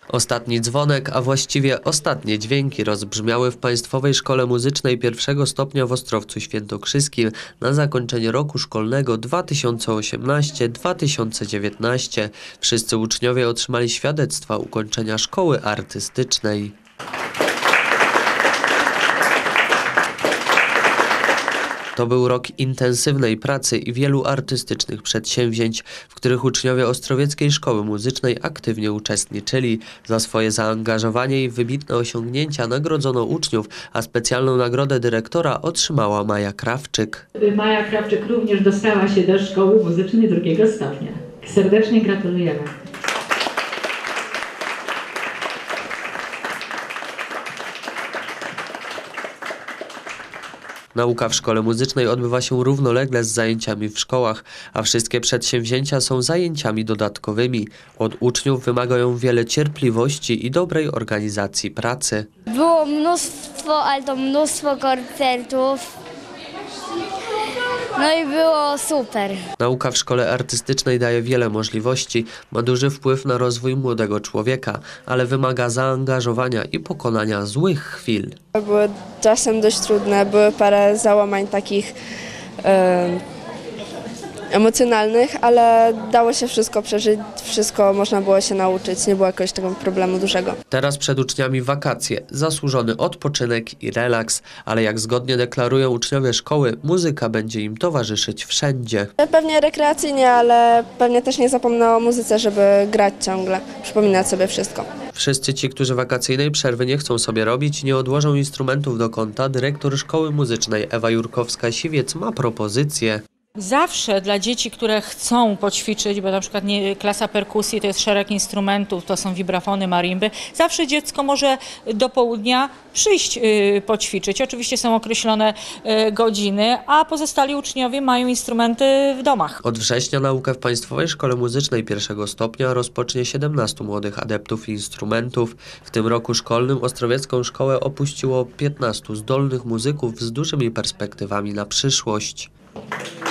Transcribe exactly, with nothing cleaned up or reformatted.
Ostatni dzwonek, a właściwie ostatnie dźwięki rozbrzmiały w Państwowej Szkole Muzycznej pierwszego stopnia w Ostrowcu Świętokrzyskim na zakończenie roku szkolnego dwa tysiące osiemnastego dwa tysiące dziewiętnastego. Wszyscy uczniowie otrzymali świadectwa ukończenia szkoły artystycznej. To był rok intensywnej pracy i wielu artystycznych przedsięwzięć, w których uczniowie Ostrowieckiej Szkoły Muzycznej aktywnie uczestniczyli. Za swoje zaangażowanie i wybitne osiągnięcia nagrodzono uczniów, a specjalną nagrodę dyrektora otrzymała Maja Krawczyk. Maja Krawczyk również dostała się do Szkoły Muzycznej drugiego stopnia. Serdecznie gratulujemy. Nauka w szkole muzycznej odbywa się równolegle z zajęciami w szkołach, a wszystkie przedsięwzięcia są zajęciami dodatkowymi. Od uczniów wymagają wiele cierpliwości i dobrej organizacji pracy. Było mnóstwo, ale to mnóstwo koncertów. No i było super. Nauka w szkole artystycznej daje wiele możliwości, ma duży wpływ na rozwój młodego człowieka, ale wymaga zaangażowania i pokonania złych chwil. Były czasem dość trudne, były parę załamań takich e, emocjonalnych, ale dało się wszystko przeżyć, wszystko można było się nauczyć, nie było jakiegoś tego problemu dużego. Teraz przed uczniami wakacje, zasłużony odpoczynek i relaks, ale jak zgodnie deklarują uczniowie szkoły, muzyka będzie im towarzyszyć wszędzie. Pewnie rekreacyjnie, ale pewnie też nie zapomnę o muzyce, żeby grać ciągle, przypominać sobie wszystko. Wszyscy ci, którzy wakacyjnej przerwy nie chcą sobie robić, nie odłożą instrumentów do kąta, dyrektor Szkoły Muzycznej Ewa Jurkowska-Siwiec ma propozycję. Zawsze dla dzieci, które chcą poćwiczyć, bo na przykład nie, klasa perkusji to jest szereg instrumentów, to są wibrafony, marimby, zawsze dziecko może do południa przyjść y, poćwiczyć. Oczywiście są określone y, godziny, a pozostali uczniowie mają instrumenty w domach. Od września naukę w Państwowej Szkole Muzycznej pierwszego stopnia rozpocznie siedemnastu młodych adeptów instrumentów. W tym roku szkolnym Ostrowiecką Szkołę opuściło piętnastu zdolnych muzyków z dużymi perspektywami na przyszłość.